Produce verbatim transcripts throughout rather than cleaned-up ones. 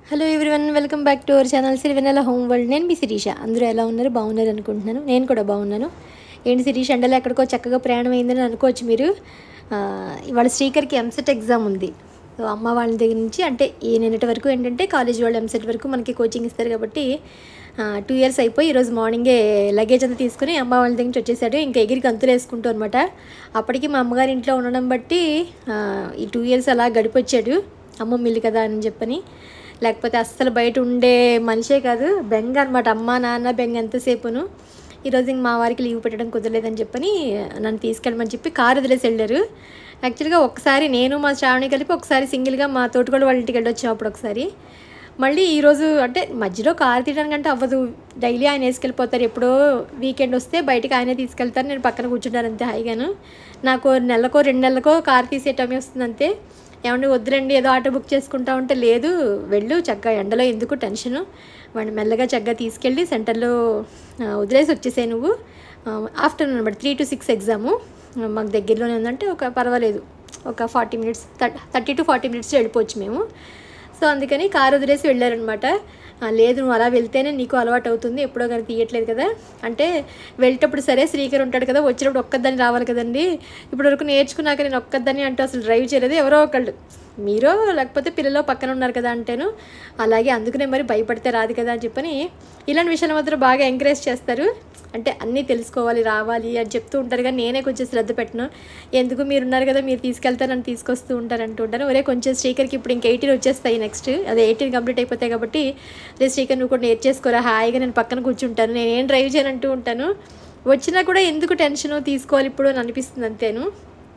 Hello everyone, welcome back to our channel Sirivennela home world. నేను మీ శిరీష. అందరూ ఎలా ఉన్నారు? బాగున్నారు అనుకుంటున్నాను. నేను కూడా బాగున్నాను. ఏంటి శిరీష, ఎండలో ఎక్కడికో చక్కగా ప్రయాణం అయిందని అనుకోవచ్చు మీరు. ఇవాళ శ్రీకర్కి ఎంసెట్ ఎగ్జామ్ ఉంది. సో అమ్మ వాళ్ళ దగ్గర నుంచి, అంటే ఈ నిన్నటి వరకు ఏంటంటే కాలేజ్ వాళ్ళు ఎంసెట్ వరకు మనకి కోచింగ్ ఇస్తారు కాబట్టి టూ ఇయర్స్ అయిపోయి ఈరోజు మార్నింగే లగేజ్ అంతా తీసుకుని అమ్మ వాళ్ళ దగ్గర నుంచి వచ్చేసాడు. ఇంకా ఎగిరి గంతులు వేసుకుంటూ అనమాట. అప్పటికి మా అమ్మగారి ఇంట్లో ఉండడం బట్టి ఈ టూ ఇయర్స్ అలా గడిపొచ్చాడు. అమ్మమ్మ ఇల్లు కదా అని చెప్పని, లేకపోతే అస్సలు బయట ఉండే మనిషే కాదు. బెంగ అనమాట, అమ్మ నాన్న బెంగ ఎంతసేపును. ఈరోజు ఇంక మా వారికి లీవ్ పెట్టడం కుదరలేదని చెప్పని నన్ను తీసుకెళ్ళమని చెప్పి కారు వదిలేసి వెళ్ళారు. యాక్చువల్గా ఒకసారి నేను మా శ్రావణి కలిపి ఒకసారి సింగిల్గా మా తోటకోళ్ళు వాళ్ళ ఇంటికి వెళ్ళొచ్చాం అప్పుడు ఒకసారి. మళ్ళీ ఈరోజు అంటే మధ్యలో కారు తీయడానికంటే అవ్వదు. డైలీ ఆయన వేసుకెళ్ళిపోతారు. ఎప్పుడో వీకెండ్ వస్తే బయటకు ఆయనే తీసుకెళ్తారు, నేను పక్కన కూర్చుంటాను అంతే హాయిగాను. నాకు నెలకో రెండు నెలలకో కారు తీసే టైం వస్తుంది అంతే. ఏమంటే వద్దురండి ఏదో ఆటో బుక్ చేసుకుంటా ఉంటే, లేదు వెళ్ళు చక్కగా, ఎండలో ఎందుకు టెన్షను, వాడిని మెల్లగా చక్కగా తీసుకెళ్ళి సెంటర్లో వదిలేసి వచ్చేసాయి నువ్వు. ఆఫ్టర్నూన్ అనమాట, త్రీ టు సిక్స్ ఎగ్జాము మాకు దగ్గరలోనే ఉందంటే ఒక పర్వాలేదు, ఒక forty minutes thirty to forty minutes వెళ్ళిపోవచ్చు మేము. సో అందుకని కారు వదిలేసి వెళ్ళారనమాట. లేదు నువ్వు అలా వెళ్తేనే నీకు అలవాటు అవుతుంది, ఎప్పుడో కానీ తీయట్లేదు కదా అంటే. వెళ్ళేటప్పుడు సరే శ్రీకర్ ఉంటాడు కదా, వచ్చినప్పుడు ఒక్కదాన్ని రావాలి కదండి. ఇప్పటివరకు నేర్చుకున్నాక నేను ఒక్కదాన్ని అంటూ అసలు డ్రైవ్ చేయలేదు, ఎవరో ఒకళ్ళు మీరో లేకపోతే పిల్లలు పక్కన ఉన్నారు కదా అంటేను. అలాగే అందుకనే మరి భయపడితే రాదు కదా అని చెప్పని ఇలాంటి విషయాలు మాత్రం బాగా ఎంకరేజ్ చేస్తారు. అంటే అన్నీ తెలుసుకోవాలి రావాలి అని చెప్తూ ఉంటారు, కానీ నేనే కొంచెం శ్రద్ధ పెట్టను. ఎందుకు మీరున్నారు కదా, మీరు తీసుకెళ్తారు నన్ను తీసుకొస్తూ ఉంటారు అంటూ ఉంటాను. ఒరే కొంచెం శ్రీకర్కి ఇప్పుడు ఇంక ఎయిటీన్ వచ్చేస్తాయి నెక్స్ట్, అదే ఎయిటీన్ కంప్లీట్ అయిపోతాయి కాబట్టి రే శ్రీకర్ నువ్వు కూడా నేర్చేసుకోరా, హాయిగా నేను పక్కన కూర్చుంటాను, నేనేం డ్రైవ్ చేయనంటూ ఉంటాను. వచ్చినా కూడా ఎందుకు టెన్షను తీసుకోవాలి ఇప్పుడు అని అనిపిస్తుంది అంతేను.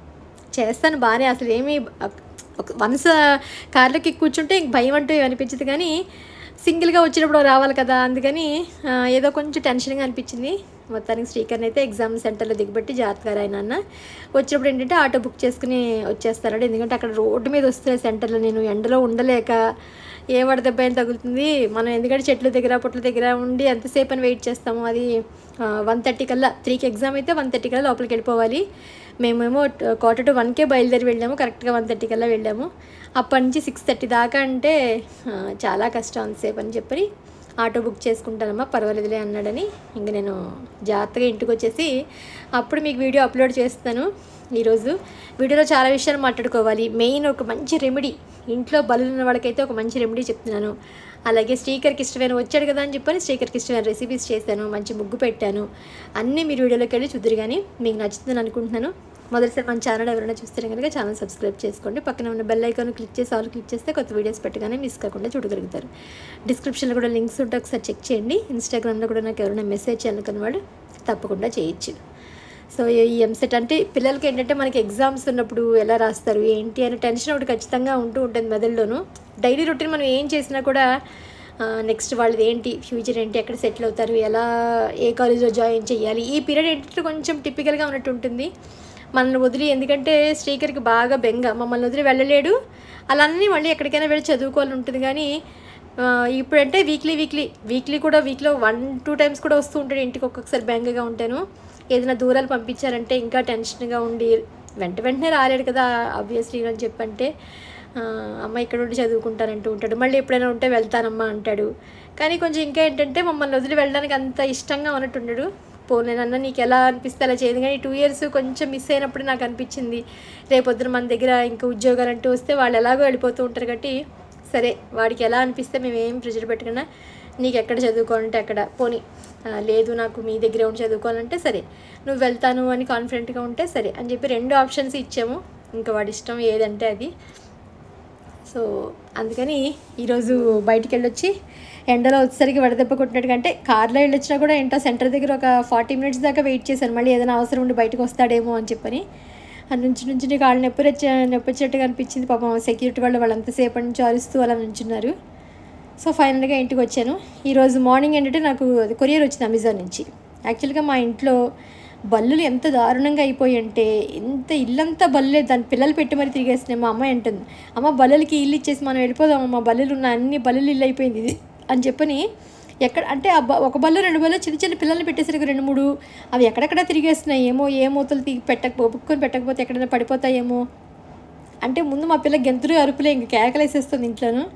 చేస్తాను బాగానే, అసలు ఏమీ ఒక వన్స్ కార్లోకి కూర్చుంటే ఇంక భయం అంటూ అనిపించదు, కానీ సింగిల్గా వచ్చినప్పుడు రావాలి కదా అందుకని ఏదో కొంచెం టెన్షన్గా అనిపించింది. మొత్తానికి శ్రీకర్ని అయితే ఎగ్జామ్ సెంటర్లో దిగబెట్టి జాగ్రత్తగా ఆయన అన్న వచ్చినప్పుడు ఏంటంటే ఆటో బుక్ చేసుకుని వచ్చేస్తాడు. ఎందుకంటే అక్కడ రోడ్డు మీద వస్తే సెంటర్లో నేను ఎండలో ఉండలేక ఏ వడదెబ్బ అయినా తగులుతుంది. మనం ఎందుకంటే చెట్ల దగ్గర పొట్ల దగ్గర ఉండి ఎంతసేపు అని వెయిట్ చేస్తాము. అది వన్ థర్టీ కల్లా, త్రీకి ఎగ్జామ్ అయితే వన్ థర్టీ కల్లా లోపలికి వెళ్ళిపోవాలి. మేమేమో క్వార్టర్ టు వన్కే బయలుదేరి వెళ్ళాము, కరెక్ట్గా వన్ థర్టీ కల్లా వెళ్ళాము. అప్పటి నుంచి సిక్స్ థర్టీ దాకా అంటే చాలా కష్టం అంతసేపు అని చెప్పి ఆటో బుక్ చేసుకుంటానమ్మా పర్వాలేదులే అన్నాడని ఇంక నేను జాగ్రత్తగా ఇంటికి వచ్చేసి అప్పుడు మీకు వీడియో అప్లోడ్ చేస్తాను. ఈరోజు వీడియోలో చాలా విషయాలు మాట్లాడుకోవాలి. మెయిన్ ఒక మంచి రెమెడీ, ఇంట్లో బలులు ఉన్న వాళ్ళకైతే ఒక మంచి రెమెడీ చెప్తున్నాను. అలాగే శ్రీకర్కి ఇష్టమైన వచ్చాడు కదా అని చెప్పని శ్రీకర్కి ఇష్టమైన రెసిపీస్ చేశాను, మంచి ముగ్గు పెట్టాను. అన్నీ మీరు వీడియోలోకి వెళ్ళి చూద్దరు, కానీ మీకు నచ్చుతుందని అనుకుంటున్నాను. మొదటిసారి మన ఛానల్ ఎవరైనా చూస్తే కనుక ఛానల్ సబ్స్క్రైబ్ చేసుకోండి. పక్కన ఉన్న బెల్ ఐకాన్ క్లిక్ చేసి ఆల్ క్లిక్ చేస్తే కొత్త వీడియోస్ పెట్టగానే మిస్ కాకుండా చూడగలుగుతారు. డిస్క్రిప్షన్లో కూడా లింక్స్ ఉంటే ఒకసారి చెక్ చేయండి. ఇన్స్టాగ్రామ్లో కూడా నాకు ఎవరైనా మెసేజ్ చేయాలనుకున్నవాడు తప్పకుండా చేయొచ్చు. సో ఈ ఎంసెట్ అంటే పిల్లలకి ఏంటంటే మనకి ఎగ్జామ్స్ ఉన్నప్పుడు ఎలా రాస్తారు ఏంటి అనే టెన్షన్ ఒకటి ఖచ్చితంగా ఉంటూ ఉంటుంది మెదడులోను. డైలీ రొటీన్ మనం ఏం చేసినా కూడా నెక్స్ట్ వాళ్ళది ఏంటి, ఫ్యూచర్ ఏంటి, ఎక్కడ సెటిల్ అవుతారు, ఎలా ఏ కాలేజ్లో జాయిన్ చేయాలి, ఈ పీరియడ్ ఏంటంటే కొంచెం టిపికల్గా ఉన్నట్టు ఉంటుంది మనల్ని వదిలి. ఎందుకంటే శ్రీకర్కి బాగా బెంగ, మమ్మల్ని వదిలి వెళ్ళలేడు, అలానే మళ్ళీ ఎక్కడికైనా వెళ్ళి చదువుకోవాలని ఉంటుంది. కానీ ఇప్పుడంటే వీక్లీ వీక్లీ వీక్లీ కూడా వీక్లో వన్ టూ టైమ్స్ కూడా వస్తూ ఉంటాడు ఇంటికి. ఒక్కొక్కసారి బెంగగా ఉంటాను. ఏదైనా దూరాలు పంపించారంటే ఇంకా టెన్షన్గా ఉండి వెంట వెంటనే రాలేడు కదా ఆబ్వియస్లీ అని చెప్పంటే అమ్మ ఇక్కడ ఉండి చదువుకుంటానంటూ ఉంటాడు. మళ్ళీ ఎప్పుడైనా ఉంటే వెళ్తానమ్మా అంటాడు. కానీ కొంచెం ఇంకా ఏంటంటే మమ్మల్ని వదిలి వెళ్ళడానికి అంత ఇష్టంగా ఉన్నట్టు ఉండడు. పోనేనన్నా నీకు ఎలా అనిపిస్తే అలా చేయదు. కానీ టూ ఇయర్స్ కొంచెం మిస్ అయినప్పుడు నాకు అనిపించింది, రేపొద్దున మన దగ్గర ఇంకా ఉద్యోగాలు అంటూ వస్తే వాళ్ళు ఎలాగో వెళ్ళిపోతూ ఉంటారు కాబట్టి సరే వాడికి ఎలా అనిపిస్తే మేము ఏం ప్రెజర్ పెట్టకుండా నీకు ఎక్కడ చదువుకోవాలంటే అక్కడ పోనీ, లేదు నాకు మీ దగ్గరే ఉండి చదువుకోవాలంటే సరే, నువ్వు వెళ్తాను అని కాన్ఫిడెంట్గా ఉంటే సరే అని చెప్పి రెండు ఆప్షన్స్ ఇచ్చాము. ఇంకా వాడి ఇష్టం ఏదంటే అది. సో అందుకని ఈరోజు బయటికి వెళ్ళొచ్చి ఎండలో వచ్చేసరికి వడదెబ్బ కొట్టినట్టు, అంటే కార్లో వెళ్ళొచ్చినా కూడా ఏంటో సెంటర్ దగ్గర ఒక ఫార్టీ మినిట్స్ దాకా వెయిట్ చేశాను, మళ్ళీ ఏదైనా అవసరం ఉండి బయటకు వస్తాడేమో అని చెప్పని. అది నుంచి నుంచి నీకు వాళ్ళు నొప్పి వచ్చే నొప్పి వచ్చేట్టుగా అనిపించింది. పాపం సెక్యూరిటీ వాళ్ళు వాళ్ళు అంతసేపటి నుంచి అరుస్తూ అలా నుంచున్నారు. సో ఫైనల్గా ఇంటికి వచ్చాను. ఈరోజు మార్నింగ్ ఏంటంటే నాకు అది కొరియర్ వచ్చింది అమెజాన్ నుంచి. యాక్చువల్గా మా ఇంట్లో బల్లులు ఎంత దారుణంగా అయిపోయి అంటే, ఎంత ఇల్లంతా బల్లే, దాని పిల్లలు పెట్టి మరి తిరిగేస్తున్నాయి. మా అమ్మాయి అంటుంది, అమ్మ బల్లులకి ఇల్లు ఇచ్చేసి మనం వెళ్ళిపోదాం, అమ్మ బల్లులు ఉన్న అన్ని బల్లులు ఇల్లు అయిపోయింది ఇది అని చెప్పని. ఎక్కడ అంటే ఒక బల్లు రెండు బల్లు చిన్న చిన్న పిల్లల్ని పెట్టేసరికి రెండు మూడు అవి ఎక్కడెక్కడ తిరిగేస్తున్నాయి. ఏమో ఏ మూతలు తీ పెట్టక బుక్కుని పెట్టకపోతే ఎక్కడైనా పడిపోతాయేమో అంటే ముందు మా పిల్ల గెంతులు అరుపులే, ఇంక కేకలేసేస్తుంది ఇంట్లోను.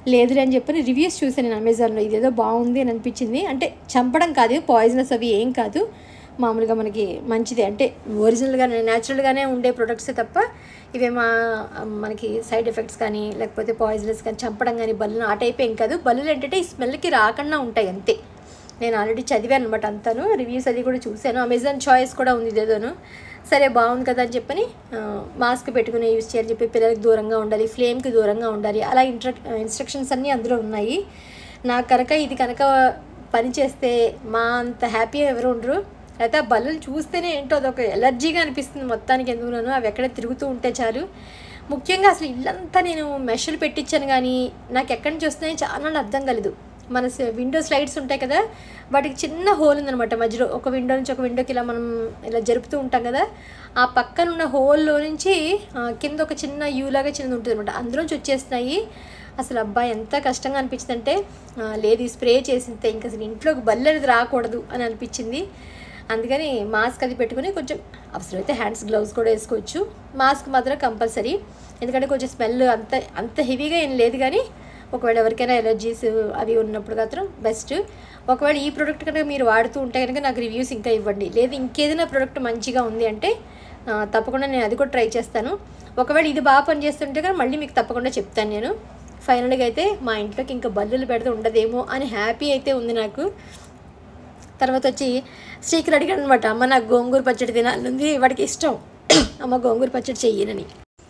లేదు అని చెప్పని రివ్యూస్ చూసాను నేను అమెజాన్లో, ఇదేదో బాగుంది అని అనిపించింది. అంటే చంపడం కాదు, పాయిజనస్ అవి ఏం కాదు, మామూలుగా మనకి మంచిదే, అంటే ఒరిజినల్గానే న్యాచురల్గానే ఉండే ప్రొడక్ట్సే తప్ప ఇవేమో మనకి సైడ్ ఎఫెక్ట్స్ కానీ లేకపోతే పాయిజనస్ కానీ చంపడం కానీ బల్లులు ఆ టైప్ ఏం కాదు. బల్లులు ఏంటంటే ఈ స్మెల్కి రాకుండా ఉంటాయి అంతే. నేను ఆల్రెడీ చదివాను అనమాట అంతాను, రివ్యూస్ అది కూడా చూశాను. అమెజాన్ చాయిస్ కూడా ఉంది ఇదేదోను. సరే బాగుంది కదా అని చెప్పని మాస్క్ పెట్టుకుని యూజ్ చేయాలని చెప్పి, పిల్లలకి దూరంగా ఉండాలి, ఫ్లేమ్కి దూరంగా ఉండాలి, అలా ఇంట్ర ఇన్స్ట్రక్షన్స్ అన్నీ అందులో ఉన్నాయి. నాకు కనుక ఇది కనుక పని చేస్తే మా అంత హ్యాపీగా ఎవరు ఉండరు. అయితే ఆ బల్లులు చూస్తేనే ఏంటో అదొక ఎలర్జీగా అనిపిస్తుంది మొత్తానికి. ఎందుకున్నాను అవి ఎక్కడ తిరుగుతూ ఉంటే చాలు. ముఖ్యంగా అసలు ఇల్లంతా నేను మెషలు పెట్టించాను కానీ నాకు ఎక్కడి నుంచి వస్తున్నాయో చాలా అర్థం కలదు. మన విండో స్లైడ్స్ ఉంటాయి కదా, వాటికి చిన్న హోల్ ఉందనమాట మధ్యలో. ఒక విండో నుంచి ఒక విండోకి ఇలా మనం ఇలా జరుపుతూ ఉంటాం కదా, ఆ పక్కన ఉన్న హోల్లో నుంచి కింద ఒక చిన్న యూలాగా చిన్నది ఉంటుంది అనమాట, అందులోంచి వచ్చేస్తున్నాయి. అసలు అబ్బాయి ఎంత కష్టంగా అనిపించింది అంటే, లేదు ఈ స్ప్రే చేసితే ఇంకా అసలు ఇంట్లోకి బల్లి అనేది రాకూడదు అని అనిపించింది. అందుకని మాస్క్ అది పెట్టుకుని కొంచెం అవసరమైతే హ్యాండ్స్ గ్లౌస్ కూడా వేసుకోవచ్చు. మాస్క్ మాత్రం కంపల్సరీ, ఎందుకంటే కొంచెం స్మెల్ అంత అంత హెవీగా ఏం లేదు కానీ ఒకవేళ ఎవరికైనా ఎలర్జీస్ అవి ఉన్నప్పుడు మాత్రం బెస్ట్. ఒకవేళ ఈ ప్రోడక్ట్ కనుక మీరు వాడుతూ ఉంటే కనుక నాకు రివ్యూస్ ఇంకా ఇవ్వండి. లేదు ఇంకేదైనా ప్రోడక్ట్ మంచిగా ఉంది అంటే తప్పకుండా నేను అది కూడా ట్రై చేస్తాను. ఒకవేళ ఇది బాగా పనిచేస్తుంటే కానీ మళ్ళీ మీకు తప్పకుండా చెప్తాను నేను. ఫైనల్గా అయితే మా ఇంట్లోకి ఇంకా బల్లులు పెడితే ఉండదేమో అని హ్యాపీ అయితే ఉంది నాకు. తర్వాత వచ్చి శ్రీకర్ అడిగాడు అనమాట, అమ్మ నాకు గోంగూర పచ్చడి తినాలనుంది, వాడికి ఇష్టం, అమ్మ గోంగూర పచ్చడి చెయ్యనని.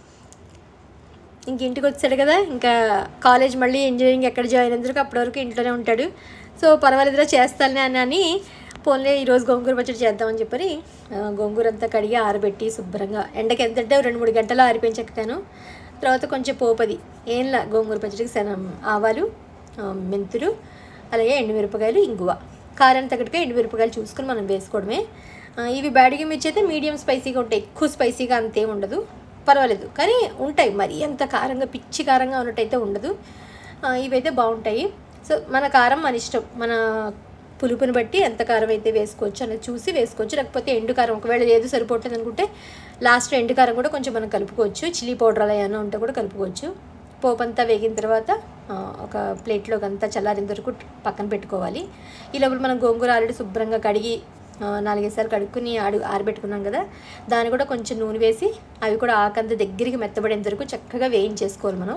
ఇంక ఇంటికి వచ్చాడు కదా, ఇంకా కాలేజ్ మళ్ళీ ఇంజనీరింగ్ ఎక్కడ జాయిన్ అయినందుకు అప్పటి వరకు ఇంట్లోనే ఉంటాడు. సో పర్వాలేదురా చేస్తానే అని అని పోన్లే ఈరోజు గోంగూర పచ్చడి చేద్దామని చెప్పని గోంగూర అంతా కడిగి ఆరబెట్టి శుభ్రంగా ఎండకి ఎంతంటే రెండు మూడు గంటలు ఆరిపోయించెక్కాను. తర్వాత కొంచెం పోపది ఏంలా గోంగూర పచ్చడికి శనం ఆవాలు, మెంతులు, అలాగే ఎండుమిరపకాయలు, ఇంగువ, కారం తగ్గట్టుగా ఎండుమిరపకాయలు చూసుకొని మనం వేసుకోవడమే. ఇవి బ్యాడిగి మిర్చి అయితే మీడియం స్పైసీగా ఉంటాయి, ఎక్కువ స్పైసీగా అంతేం ఉండదు, పర్వాలేదు కానీ ఉంటాయి. మరి ఎంత కారంగా పిచ్చి కారంగా ఉన్నట్టయితే ఉండదు, ఇవైతే బాగుంటాయి. సో మన కారం మన ఇష్టం, మన పులుపుని బట్టి ఎంత కారం అయితే వేసుకోవచ్చు అనేది చూసి వేసుకోవచ్చు. లేకపోతే ఎండు కారం ఒకవేళ లేదు సరిపోతుంది అనుకుంటే లాస్ట్లో ఎండు కారం కూడా కొంచెం మనం కలుపుకోవచ్చు. చిల్లీ పౌడర్ అలా ఏమైనా ఉంటే కూడా కలుపుకోవచ్చు. పోపు అంతా వేగిన తర్వాత ఒక ప్లేట్లోకి అంతా చల్లారిన వరకు పక్కన పెట్టుకోవాలి. ఈ లోపల మనం గోంగూర ఆల్రెడీ శుభ్రంగా కడిగి నాలుగైదుసార్లు కడుక్కుని ఆడు ఆరబెట్టుకున్నాం కదా, దాన్ని కూడా కొంచెం నూనె వేసి అవి కూడా ఆకంత దగ్గరికి మెత్తబడేంత వరకు చక్కగా వేయించేసుకోవాలి మనం.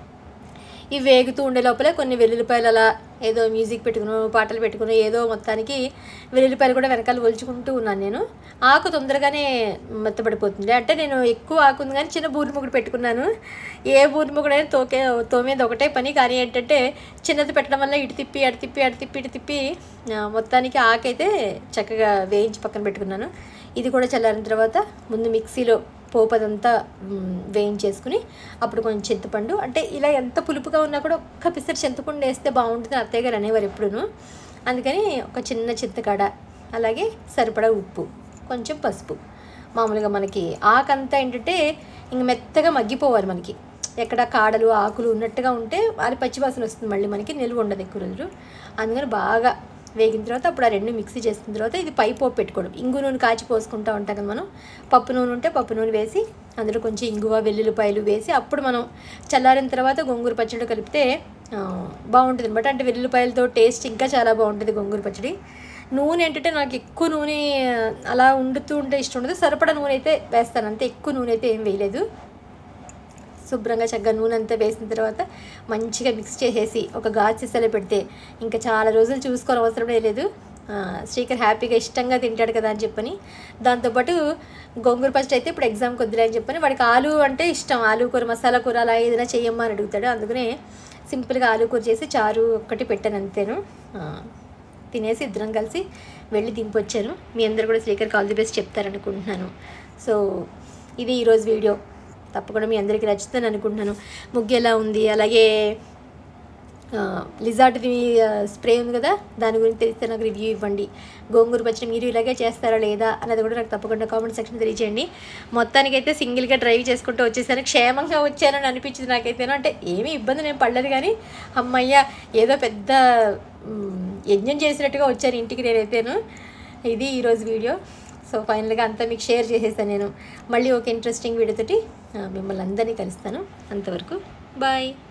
ఇవి వేగుతూ ఉండే లోపలే కొన్ని వెల్లుల్లిపాయలు అలా ఏదో మ్యూజిక్ పెట్టుకుని పాటలు పెట్టుకుని ఏదో మొత్తానికి వెల్లుల్లిపాయలు కూడా వెనకాల ఒలుచుకుంటూ ఉన్నాను నేను. ఆకు తొందరగానే మెత్తబడిపోతుంది, అంటే నేను ఎక్కువ ఆకు ఉంది కానీ చిన్న బూరి ముగ్గుడు పెట్టుకున్నాను. ఏ బూరి ముగ్గుడైనా తోకే తోమేది ఒకటే పని, కానీ ఏంటంటే చిన్నది పెట్టడం వల్ల ఇటు తిప్పి అటు తిప్పి అటు తిప్పి ఇటు తిప్పి మొత్తానికి ఆకైతే చక్కగా వేయించి పక్కన పెట్టుకున్నాను. ఇది కూడా చల్లారిన తర్వాత ముందు మిక్సీలో పోపదంతా వేయించేసుకుని అప్పుడు కొంచెం చింతపండు, అంటే ఇలా ఎంత పులుపుగా ఉన్నా కూడా ఒక్క పిసరి చింతపండు వేస్తే బాగుంటుంది అత్తయ్య గారు అనేవారు ఎప్పుడును. అందుకని ఒక చిన్న చింతకాడ, అలాగే సరిపడా ఉప్పు, కొంచెం పసుపు, మామూలుగా మనకి ఆకంతా ఏంటంటే ఇంక మెత్తగా మగ్గిపోవాలి, మనకి ఎక్కడ కాడలు ఆకులు ఉన్నట్టుగా ఉంటే అది పచ్చివాసన వస్తుంది, మళ్ళీ మనకి నిల్వ ఉండదు ఎక్కువ రోజులు. అందుకని బాగా వేగిన తర్వాత అప్పుడు ఆ రెండు మిక్సీ చేసుకున్న తర్వాత ఇది పై పోపు పెట్టుకోవడం. ఇంగు నూనె కాచి పోసుకుంటూ ఉంటాం కదా మనం, పప్పు నూనె ఉంటే పప్పు నూనె వేసి అందులో కొంచెం ఇంగువ వెల్లుల్లిపాయలు వేసి అప్పుడు మనం చల్లారిన తర్వాత గోంగూర పచ్చడి కలిపితే బాగుంటుంది అనమాట. అంటే వెల్లుల్లిపాయలతో టేస్ట్ ఇంకా చాలా బాగుంటుంది గోంగూర పచ్చడి. నూనె ఏంటంటే నాకు ఎక్కువ నూనె అలా వండుతూ ఉంటే ఇష్టం ఉండదు, సరిపడా నూనె అయితే వేస్తాను అంతే, ఎక్కువ నూనె అయితే ఏం వేయలేదు. శుభ్రంగా చక్కగా నూనె అంతా వేసిన తర్వాత మంచిగా మిక్స్ చేసేసి ఒక గాజు సీసాలో పెడితే ఇంకా చాలా రోజులు చూసుకోవడం అవసరమే లేదు. శ్రీకర్ హ్యాపీగా ఇష్టంగా తింటాడు కదా అని చెప్పని, దాంతోపాటు గోంగూర పచ్చడి అయితే ఇప్పుడు ఎగ్జామ్కి వద్దులే అని చెప్పని, వాడికి ఆలు అంటే ఇష్టం, ఆలు కూర మసాలా కూర అలా ఏదైనా చేయమ్మా అని అడుగుతాడు. అందుకనే సింపుల్గా ఆలు కూర చేసి చారు ఒక్కటి పెట్టాను అంతేను. తినేసి ఇద్దరం కలిసి వెళ్ళి దింపొచ్చాను. మీ అందరూ కూడా శ్రీకర్కి ఆల్ ది బెస్ట్ చెప్తారనుకుంటున్నాను. సో ఇది ఈరోజు వీడియో, తప్పకుండా మీ అందరికీ నచ్చుతుందని అనుకుంటున్నాను. ముగ్గు ఎలా ఉంది, అలాగే లిజార్డ్ది స్ప్రే ఉంది కదా దాని గురించి తెలిస్తే నాకు రివ్యూ ఇవ్వండి. గోంగూర పచ్చడి మీరు ఇలాగే చేస్తారా లేదా అన్నది కూడా నాకు తప్పకుండా కామెంట్ సెక్షన్ తెలియజేయండి. మొత్తానికైతే సింగిల్గా డ్రైవ్ చేసుకుంటూ వచ్చేసాను, క్షేమంగా వచ్చానని అనిపించింది నాకైతేనో. అంటే ఏమీ ఇబ్బంది నేను పడలేదు కానీ అమ్మయ్య ఏదో పెద్ద యజ్ఞం చేసినట్టుగా వచ్చాను ఇంటికి నేనైతేను. ఇది ఈరోజు వీడియో. సో ఫైనల్గా అంతా మీకు షేర్ చేసేసాను నేను. మళ్ళీ ఒక ఇంట్రెస్టింగ్ వీడియోతోటి మిమ్మల్ని అందరినీ కలుస్తాను. అంతవరకు బాయ్.